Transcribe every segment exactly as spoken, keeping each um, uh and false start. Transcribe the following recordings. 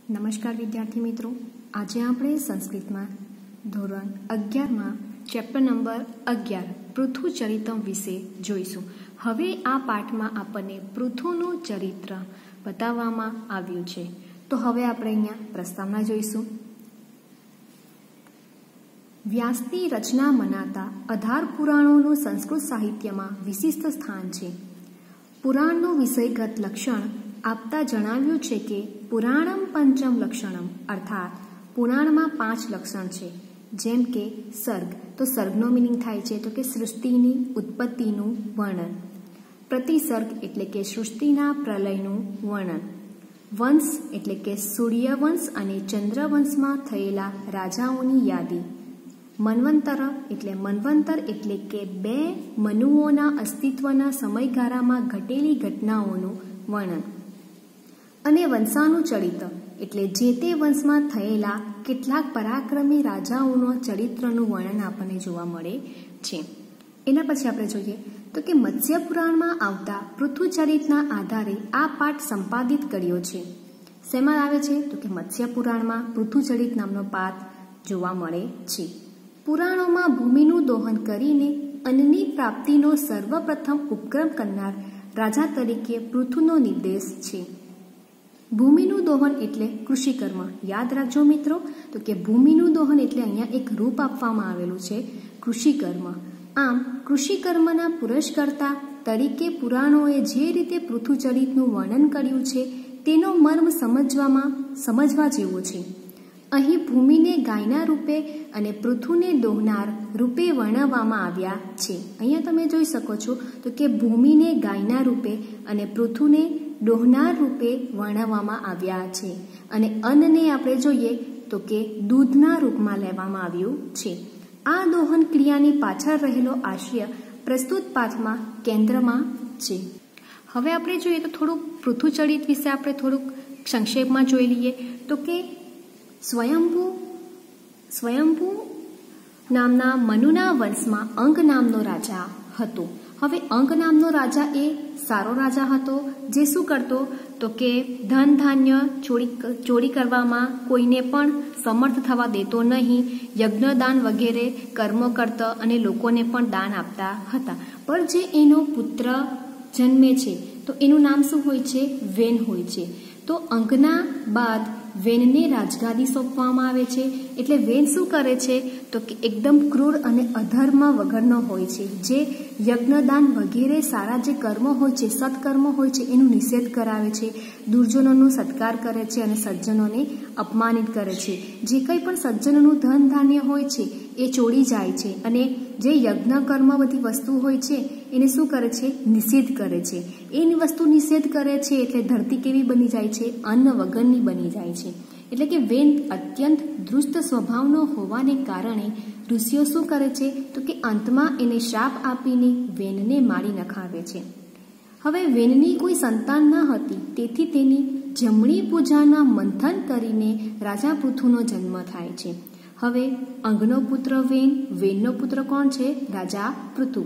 નમસ્કાર વિદ્યાર્થી મિત્રો, આજે આપણે સંસ્કૃતમાં ધોરણ અગિયારમાં ચેપ્ટર નંબર અગિયાર પૃથુચરિતમ વિશે જોઈશું. હવે આ પાઠમાં આપણને પૃથુનું ચરિત્ર બતાવવામાં આવ્યું છે. તો હવે આપણે અહીંયા પ્રસ્તાવના જોઈશું. વ્યાસની રચના મનાતા અઢાર પુરાણોનું સંસ્કૃત સાહિત્યમાં વિશિષ્ટ સ્થાન છે. પુરાણનું વિષયગત લક્ષણ આપતા જણાવ્યું છે કે પુરાણમ પંચમ લક્ષણમ, અર્થાત પુરાણમાં પાંચ લક્ષણ છે. જેમ કે સર્ગ, તો સર્ગનો મિનિંગ થાય છે તો કે સૃષ્ટિની ઉત્પત્તિનું વર્ણન. પ્રતિસર્ગ એટલે કે સૃષ્ટિના પ્રલયનું વર્ણન. વંશ એટલે કે સૂર્યવંશ અને ચંદ્રવંશમાં થયેલા રાજાઓની યાદી. મન્વંતર એટલે મન્વંતર એટલે કે બે મનુઓના અસ્તિત્વના સમયગાળામાં ઘટેલી ઘટનાઓનું વર્ણન. અને વંશાનુચરિત એટલે જે તે વંશમાં થયેલા કેટલાક પરાક્રમી રાજાઓના ચરિત્રનું વર્ણન આપણને જોવા મળે છે. એના પછી આપણે જોઈએ તો કે મત્સ્ય પુરાણમાં આવતા પૃથુચરિતના આધારે આ પાઠ સંપાદિત કર્યો છે. શેમાં આવે છે તો કે મત્સ્ય પુરાણમાં પૃથુચરિત નામનો પાઠ જોવા મળે છે. પુરાણોમાં ભૂમિનું દોહન કરીને અન્નની પ્રાપ્તિનો સર્વપ્રથમ ઉપક્રમ કરનાર રાજા તરીકે પૃથુનો નિર્દેશ છે. ભૂમિનું દોહન એટલે કૃષિકર્મ. યાદ રાખજો મિત્રો, તો કે ભૂમિનું દોહન એટલે અહીંયા એક રૂપ આપવામાં આવેલું છે, કૃષિકર્મ. આમ કૃષિકર્મના પુરસ્કર્તા તરીકે પુરાણોએ જે રીતે પૃથુચરિતનું વર્ણન કર્યું છે તેનો મર્મ સમજવામાં સમજવા જેવો છે. અહીં ભૂમિને ગાયના રૂપે અને પૃથુને દોહનાર રૂપે વર્ણવવામાં આવ્યા છે. અહીંયા તમે જોઈ શકો છો તો કે ભૂમિને ગાયના રૂપે અને પૃથુને દોહનાર રૂપે વર્ણવવામાં આવ્યા છે. અને અન્નને આપણે જોઈએ તો કે દૂધના રૂપમાં લેવામાં આવ્યું છે. આ દોહન ક્રિયાની પાછળ રહેલો આશય પ્રસ્તુત પાઠમાં કેન્દ્રમાં છે. હવે આપણે જોઈએ તો થોડુંક પૃથુચરિત વિશે આપણે થોડુંક સંક્ષેપમાં જોઈ લઈએ તો કે સ્વયંભૂ સ્વયંભૂ નામના મનુના વંશમાં અંગ નામનો રાજા હતો. હવે અંગ નામનો રાજા એ સારો રાજા હતો, જે શું કરતો તો કે ધન ધાન્ય ચોરી ચોરી કરવામાં કોઈને પણ સમર્થ થવા દેતો નહીં. યજ્ઞદાન વગેરે કર્મો કરતા અને લોકોને પણ દાન આપતા હતા. પણ જે એનો પુત્ર જન્મે છે તો એનું નામ શું હોય છે? વેન હોય છે. તો અંગના બાદ વેનને રાજગાદી સોંપવામાં આવે છે. એટલે વેન શું કરે છે તો કે એકદમ ક્રૂર અને અધર્મ વગરનો હોય છે, જે યજ્ઞદાન વગેરે સારા જે કર્મો હોય છે, સત્કર્મો હોય છે એનું નિષેધ કરાવે છે. દુર્જનોનો સત્કાર કરે છે અને સજ્જનોને અપમાનિત કરે છે. જે કંઈ પણ સજ્જનોનું ધન ધાન્ય હોય છે એ ચોરી જાય છે અને જે યજ્ઞ કર્મ બધી વસ્તુ હોય છે એને શું કરે છે? નિષેધ કરે છે. એની વસ્તુ નિષેધ કરે છે એટલે ધરતી કેવી બની જાય છે? અન્ન વગરની બની જાય છે. એટલે કે વેન અત્યંત દુષ્ટ સ્વભાવનો હોવાને કારણે ઋષિઓ શું કરે છે તો કે અંતમાં એને શ્રાપ આપીને વેનને મારી નખાવે છે. હવે વેનની કોઈ સંતાન ન હતી, તેથી તેની જમણી પૂજાના મંથન કરીને રાજા પૃથુનો જન્મ થાય છે. હવે અંગનો પુત્ર વેન, વેનનો પુત્ર કોણ છે? રાજા પૃથુ.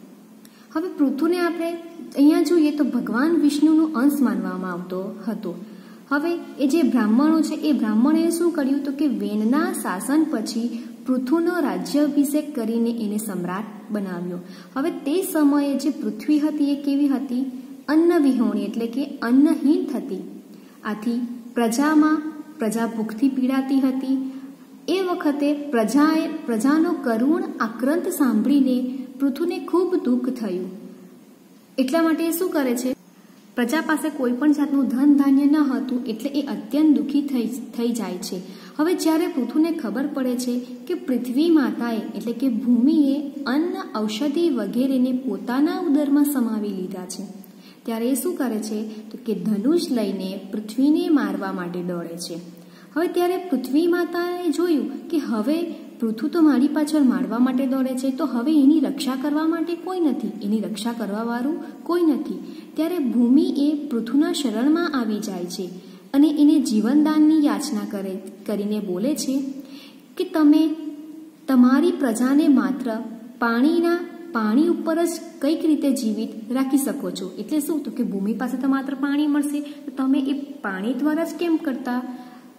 હવે પૃથુને આપણે અહીંયા જોઈએ તો ભગવાન વિષ્ણુનો અંશ માનવામાં આવતો હતો. હવે એ જે બ્રાહ્મણો છે એ બ્રાહ્મણોએ શું કર્યું તો કે વેનના શાસન પછી પૃથુનો રાજ્યાભિષેક કરીને એને સમ્રાટ બનાવ્યો. હવે તે સમયે જે પૃથ્વી હતી એ કેવી હતી? અન્ન વિહોણી એટલે કે અન્નહીન હતી. આથી પ્રજામાં પ્રજા ભૂખથી પીડાતી હતી. એ વખતે પ્રજાએ પ્રજાનો કરુણ આક્રંત સાંભળીને પૃથુને ખૂબ દુઃખ થયું. એટલા માટે એ શું કરે છે? પ્રજા પાસે કોઈ પણ જાતનું ધન ધાન્ય ન હતું એટલે એ અત્યંત દુઃખી થઈ થઈ જાય છે. હવે જ્યારે પૃથુને ખબર પડે છે કે પૃથ્વી માતાએ એટલે કે ભૂમિએ અન્ન, ઔષધિ વગેરેને પોતાના ઉદરમાં સમાવી લીધા છે, ત્યારે એ શું કરે છે તો કે ધનુષ લઈને પૃથ્વીને મારવા માટે દોડે છે. હવે ત્યારે પૃથ્વી માતાએ જોયું કે હવે પૃથુ તો મારી પાછળ મારવા માટે દોડે છે, તો હવે એની રક્ષા કરવા માટે કોઈ નથી, એની રક્ષા કરવાવાળું કોઈ નથી. ત્યારે ભૂમિ એ પૃથુના શરણમાં આવી જાય છે અને એને જીવનદાનની યાચના કરે કરીને બોલે છે કે તમે તમારી પ્રજાને માત્ર પાણીના પાણી ઉપર જ કઈક રીતે જીવિત રાખી શકો છો. એટલે શું તો કે ભૂમિ પાસે તો માત્ર પાણી મળશે, તો તમે એ પાણી દ્વારા જ કેમ કરતા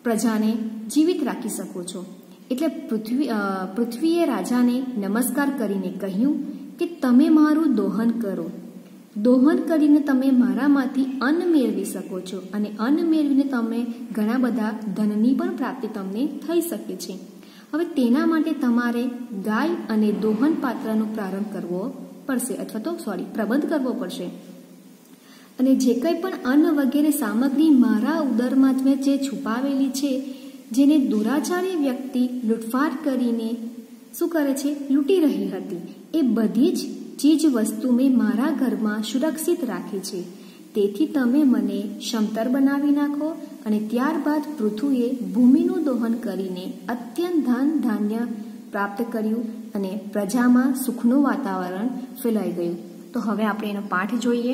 પ્રજાને જીવિત રાખી શકો છો. એટલે પૃથ્વી પૃથ્વીએ રાજાને નમસ્કાર કરીને કહ્યું કે તમે મારું દોહન કરો. દોહન કરીને તમે મારામાંથી અન્ન મેળવી શકો છો અને અન્ન મેળવીને તમે ઘણા બધા ધનની પણ પ્રાપ્તિ તમને થઈ શકે છે. હવે તેના માટે તમારે ગાય અને દોહન પાત્રનો પ્રારંભ કરવો પડશે અથવા તો સોરી પ્રબંધ કરવો પડશે. અને જે કંઈ પણ અન્ન વગેરે સામગ્રી મારા ઉદરમાં જે છુપાવેલી છે, જેને દુરાચારી વ્યક્તિ લૂંટફાટ કરીને શું કરે છે, લૂંટી રહી હતી, એ બધી જ ચીજ વસ્તુ મેં મારા ઘરમાં સુરક્ષિત રાખી છે. તેથી તમે મને સમતર બનાવી નાખો. અને ત્યારબાદ પૃથુએ ભૂમિનું દોહન કરીને અત્યંત ધન ધાન્ય પ્રાપ્ત કર્યું અને પ્રજામાં સુખનું વાતાવરણ ફેલાઈ ગયું. તો હવે આપણે એનો પાઠ જોઈએ,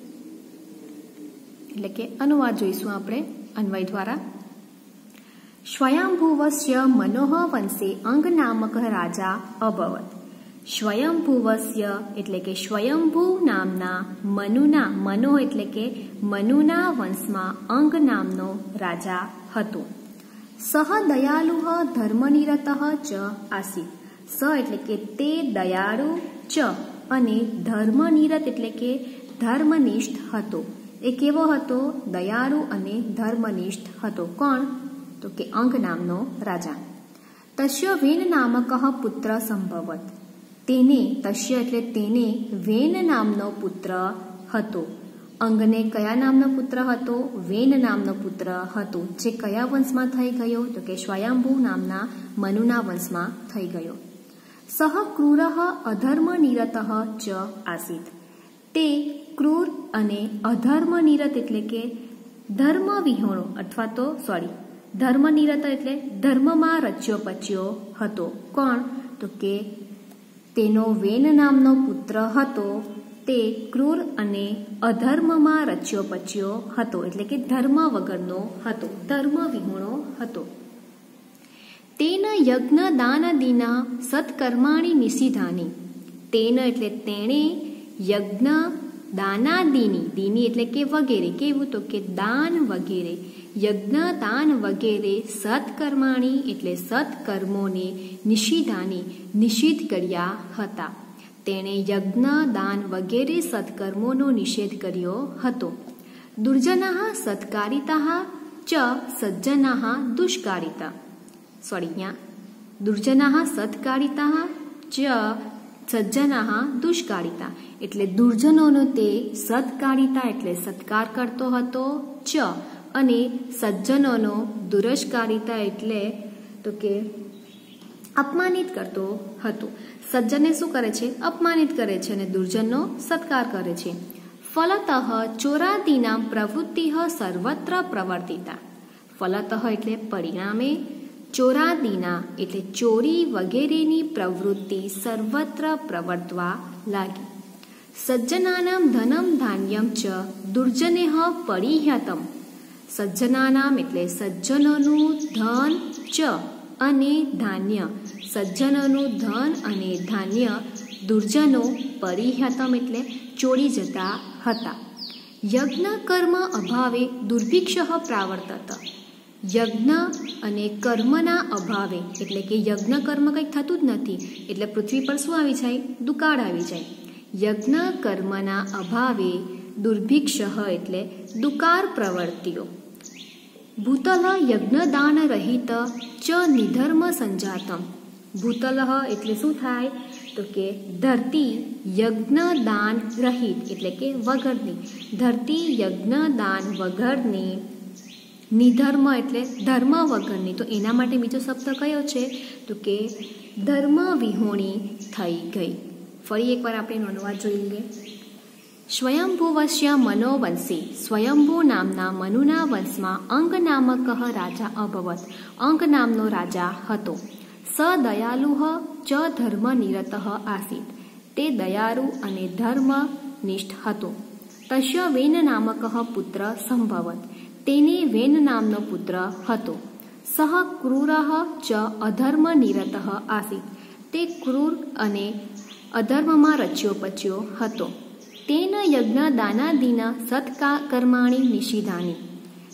એટલે કે અનુવાદ જોઈશું આપણે અન્વય દ્વારા. સ્વયંભુવસ્ય મનોહ વંશે અંગ નામક રાજા અભવત. સ્વયંભુવસ્ય એટલે કે સ્વયંભુ નામના મનુના, મનો એટલે કે મનુના વંશમાં અંગ નામનો રાજા હતો. સહ દયાલુ ધર્મનિરત ચ આસીત. સ એટલે કે તે દયાળુ, ચ અને ધર્મનિરત એટલે કે ધર્મનિષ્ઠ હતો. એ કેવો હતો? દયાળુ અને ધર્મનિષ્ઠ હતો. કોણ? તો કે અંગ નામનો રાજા. તસ્ય વેન નામક પુત્ર સંભવત. તેને, તસ્ય એટલે તેને, વેન નામનો પુત્ર હતો. અંગને કયા નામનો પુત્ર હતો? વેન નામનો પુત્ર હતો. જે કયા વંશમાં થઈ ગયો? તો કે સ્વયંભુ નામના મનુના વંશમાં થઈ ગયો. સહ ક્રૂર અધર્મ નિરત ચ આસીત. તે ક્રૂર અને અધર્મ નિરત એટલે કે ધર્મ વિહોણો અથવા તો સોરી ધર્મ નિરત એટલે ધર્મમાં રચ્યો પચ્યો હતો. કોણ? તો કે તેનો વેન નામનો પુત્ર હતો. તે ક્રૂર અને અધર્મમાં રચ્યો પચ્યો હતો એટલે કે ધર્મ વગરનો હતો, ધર્મ વિહોણો હતો. તેન યજ્ઞ દાનાદિના સત્કર્માણી નિષિધાની. તેન એટલે તેણે, યજ્ઞ દાનાદિની, દીની એટલે કે વગેરે, કેવું? તો કે દાન વગેરે, યજ્ઞ દાન વગેરે, સત્કર્માણી એટલે સત્કર્મોને, નિષિધાની નિષિદ્ધ કર્યા હતા. તેણે યજ્ઞ દાન વગેરે સત્કર્મોનો નિષેધ કર્યો હતો. દુર્જનાઃ સત્કારિતાઃ ચ સજ્જનાઃ દુષ્કારિતા. સોરી અહીંયા દુર્જનાઃ સત્કારિતાઃ ચ સજ્જનાઃ દુષ્કારિતા એટલે દુર્જનોનો તે સત્કારિતા એટલે સત્કાર કરતો હતો, ચ અને સજ્જનોનો દુરસ્કારિતા એટલે તો કે અપમાનિત કરતો હતો. સજ્જને શું કરે છે? અપમાનિત કરે છે અને દુર્જનનો સત્કાર કરે છે. ફલતઃ ચોરાદીનામ પ્રવૃત્તિ સર્વત્ર પ્રવર્તિતા. ફલતઃ એટલે પરિણામે, ચોરાદીના એટલે ચોરી વગેરેની પ્રવૃત્તિ સર્વત્ર પ્રવર્તવા લાગી. સજ્જનાનામ ધનમ ધાન્યમ ચ દુર્જનેહ પરિહ્યતમ. સજ્જનાનામ એટલે સજ્જનોનું ધન, ચ અને ધાન્ય, સજ્જનોનું ધન અને ધાન્ય દુર્જનો પરિહ્યતમ એટલે ચોરી જતા હતા. યજ્ઞ કર્મ અભાવે દુર્ભિક્ષ પ્રાવર્તત. યજ્ઞ અને કર્મના અભાવે એટલે કે યજ્ઞ કર્મ કંઈ થતું જ નથી એટલે પૃથ્વી પર શું આવી જાય? દુકાળ આવી જાય. યજ્ઞ કર્મના અભાવે દુર્ભિક્ષ એટલે દુકાર પ્રવૃત્તિઓ. ભૂતલ યજ્ઞદાન રહિત ચ નિધર્મ સંજાતમ. ભૂતલ એટલે શું થાય? તો કે ધરતી યજ્ઞદાન રહિત એટલે કે વગરની, ધરતી યજ્ઞદાન વગરની, નિધર્મ એટલે ધર્મ વગરની. તો એના માટે બીજો શબ્દ કયો છે? તો કે ધર્મ વિહોણી થઈ ગઈ. ફરી એકવાર આપણે એનો અનુવાદ જોઈ લઈએ. સ્વયંભુવસ્ય મનોવંશી. સ્વયંભુ નામના મનુના વંશમાં અંગ નામક રાજા અભવત. અંગ નામનો રાજા હતો. સ દયાલુ ચ ધર્મ નિરત આસીત. તે દયાળુ અને ધર્મનિષ્ઠ હતો. તસ્ય વેન નામક પુત્ર સંભવત. તેને વેન નામનો પુત્ર હતો. સહ ક્રૂર ચ અધર્મ નિરત આસીત. તે ક્રૂર અને અધર્મમાં રચ્યો પચ્યો હતો. તેન યજ્ઞ દાનાદિના સત્કા કર્માણી નિષિધાની.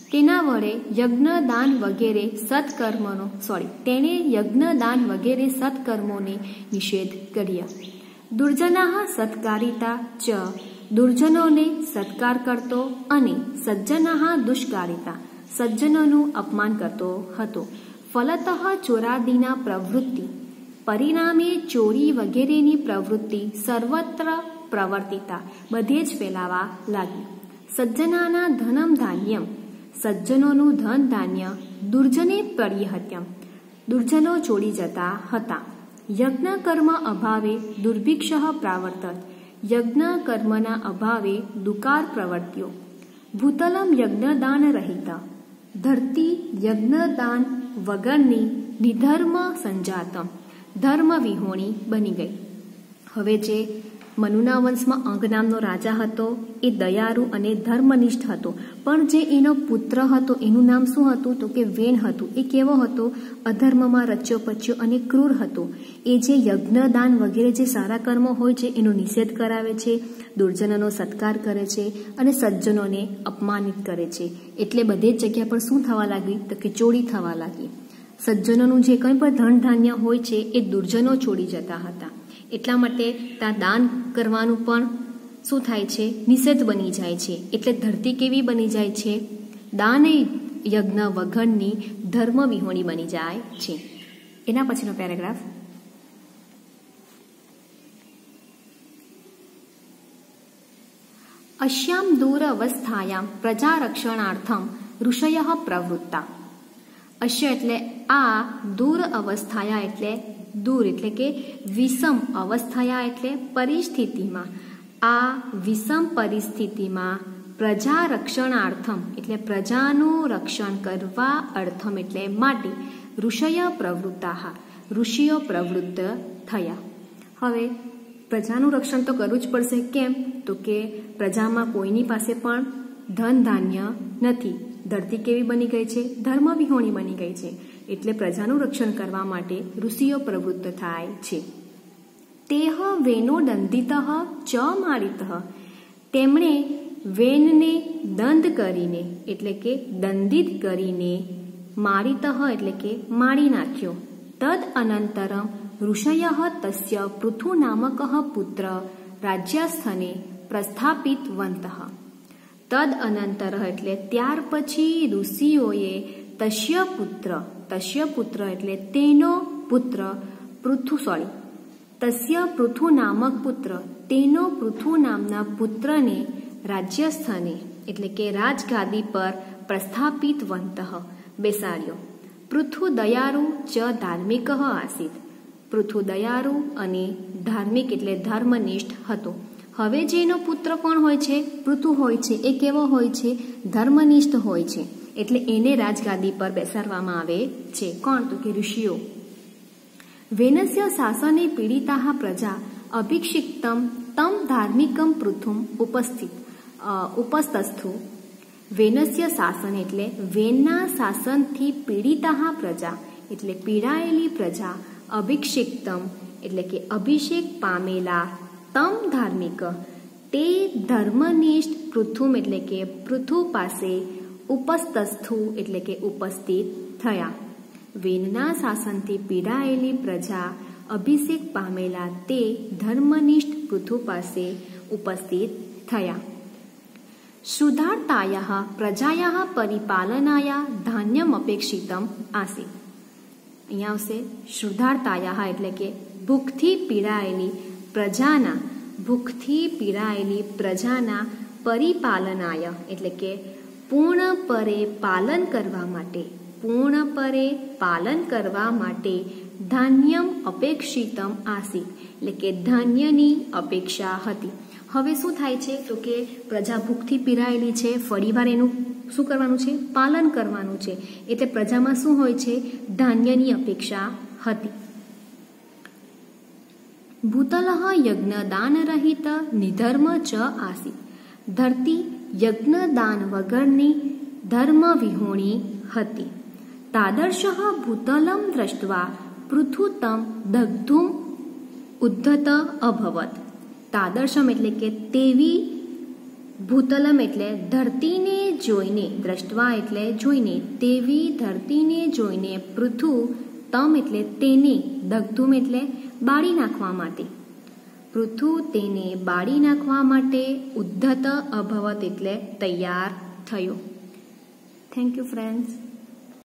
તેના વડે યજ્ઞ દાન વગેરે સત્કર્મનો સોરી તેણે યજ્ઞ દાન વગેરે સત્કર્મોને નિષેધ કર્યા. દુર્જનાહ સત્કારિતા ચ દુર્જનોને સત્કાર કરતો અને સજ્જનાહ દુષ્કારિતા સજ્જનોનું અપમાન કરતો હતો. ફલતઃ ચોરાદીના પ્રવૃત્તિ પરિણામે ચોરી વગેરેની પ્રવૃત્તિ સર્વત્ર પ્રવર્તિતા બધે જ ફેલાવા લાગી. સજ્જનાના ધનમ ધાન્યમ સજ્જનોનું ધન ધાન્ય દુર્જને પર્યહત્યમ દુર્જનો ચોરી જતા હતા. યજ્ઞ કર્મ અભાવે દુર્ભિક્ષ પ્રાવર્તત યજ્ઞ કર્મના અભાવે દુકાર પ્રવર્ત્યો. ભૂતલમ યજ્ઞદાન રહિત ધરતી યજ્ઞદાન વગરની નિધર્મ સંજાતમ ધર્મ વિહોણી બની ગઈ. હવે જે મનુના વંશમાં અંગ નામનો રાજા હતો એ દયાળુ અને ધર્મનિષ્ઠ હતો, પણ જે એનો પુત્ર હતો એનું નામ શું હતું તો કે વેણ હતું. એ કેવો હતો? અધર્મમાં રચ્યો પચ્યો અને ક્રૂર હતો. એ જે યજ્ઞદાન વગેરે જે સારા કર્મો હોય છે એનો નિષેધ કરાવે છે, દુર્જનોનો સત્કાર કરે છે અને સજ્જનોને અપમાનિત કરે છે. એટલે બધી જ જગ્યા પર શું થવા લાગી તો કે ચોરી થવા લાગી. સજ્જનોનું જે કંઈ પણ ધન ધાન્ય હોય છે એ દુર્જનો ચોરી જતા હતા. એટલા માટે ત્યાં દાન કરવાનું પણ શું થાય છે? નિષેધ બની જાય છે. એટલે ધરતી કેવી બની જાય છે? દાન યજ્ઞ વગરની ધર્મ વિહોણી બની જાય છે. એના પછીનો પેરેગ્રાફ. અશ્યામ દૂર અવસ્થાયામ પ્રજારક્ષણાર્થમ ઋષય પ્રવૃત્તા. અશ્ય એટલે આ, દૂર અવસ્થાયા એટલે દૂર એટલે કે વિષમ અવસ્થાયા એટલે પરિસ્થિતિમાં. આ વિષમ પરિસ્થિતિમાં પ્રજા રક્ષણાર્થમ એટલે પ્રજાનું રક્ષણ કરવા અર્થમ એટલે માટે ઋષય પ્રવૃત્તા ઋષિઓ પ્રવૃત્ત થયા. હવે પ્રજાનું રક્ષણ તો કરવું જ પડશે. કેમ તો કે પ્રજામાં કોઈની પાસે પણ ધન ધાન્ય નથી. ધરતી કેવી બની ગઈ છે? ધર્મ વિહોણી બની ગઈ છે. એટલે પ્રજાનું રક્ષણ કરવા માટે ઋષિઓ પ્રવૃત્ત થાય છે. તેહ વેનો દંડિત ચ મારિત તેમણે વેનને દંડ કરીને એટલે કે દંડિત કરીને મારિત એટલે કે મારી નાખ્યો. તદ અનંતરમ ઋષય તસ્ય પૃથુ નામક પુત્ર રાજ્યસ્થને પ્રસ્થાપિતવંત. તદ અનંતર એટલે ત્યાર પછી ઋષિઓએ તસ્ય પુત્ર તસ્ય પુત્ર એટલે તેનો પુત્ર પૃથુ સોરી તસ્ય પૃથુ નામક પુત્ર તેનો પૃથુ નામના પુત્રને રાજ્યસ્થાને એટલે કે રાજગાદી પર પ્રસ્થાપિતવંત બેસાડ્યો. પૃથુ દયાળુ ચ ધાર્મિક આસીત પૃથુ દયાળુ અને ધાર્મિક એટલે ધર્મનિષ્ઠ હતો. હવે જેનો પુત્ર કોણ હોય છે? પૃથુ હોય છે. એ કેવો હોય છે? ધર્મનિષ્ઠ હોય છે. એટલે એને રાજગાદી પર બેસાડવામાં આવે છે. કોણ તો કે ઋષિઓ. વેનસ્ય શાસને પીડિતા પ્રજા અભિષિક્તમ તમ ધાર્મિકમ પૃથુમ ઉપસ્થિત ઉપસ્થસ્થુ. વેનસ્ય શાસન એટલે વેનના શાસનથી પીડિતા પ્રજા એટલે પીડાયેલી પ્રજા અભિષિક્તમ એટલે કે અભિષેક પામેલા તમ ધાર્મિક તે ધર્મનિષ્ઠ પૃથુમ એટલે કે પૃથુ પાસે ઉપસ્થસ્થુ એટલે કે ઉપસ્થિત થયા. વેનના શાસનથી પીડાયેલી પ્રજા અભિષેક પામેલા તે ધર્મનિષ્ઠ પૃથુ પાસે ઉપસ્થિત થયા. શુદ્ધાર્તાયાઃ પ્રજાયાઃ પરિપાલનાયા ધાન્યમ અપેક્ષિતમ આસીત. અહીંયા આવશે શુદ્ધાર્તાયાઃ એટલે કે ભૂખથી પીડાયેલી પ્રજાના ભૂખથી પીડાયેલી પ્રજાના પરિપાલનાય એટલે કે પૂર્ણપરે પાલન કરવા માટે પૂર્ણપરે પાલન કરવા માટે ધાન્યમ અપેક્ષિતમ આસીત એટલે કે ધાન્યની અપેક્ષા હતી. હવે શું થાય છે તો કે પ્રજા ભૂખથી પીડાયેલી છે, ફરીવાર એનું શું કરવાનું છે? પાલન કરવાનું છે. એટલે પ્રજામાં શું હોય છે? ધાન્યની અપેક્ષા હતી. ભૂતલઃ યજ્ઞદાન રહિત નિધર્મ ચ આસીત ધરતી યજ્ઞદાન વગરની ધર્મ વિહોણી હતી. તાદર્શ ભૂતલમ દ્રષ્ટવા પૃથુતમ દગ્ધુમ ઉદ્ધત અભવત. તાદર્શમ એટલે કે તેવી ભૂતલમ એટલે ધરતીને જોઈને, દ્રષ્ટવા એટલે જોઈને, તેવી ધરતીને જોઈને, પૃથુ તમ એટલે તેને, દગ્ધુમ એટલે બાળી નાખવા માટે, પૃથુ તેને બાળી નાખવા માટે, ઉદ્ધત અભવત એટલે તૈયાર થયો. Thank you friends.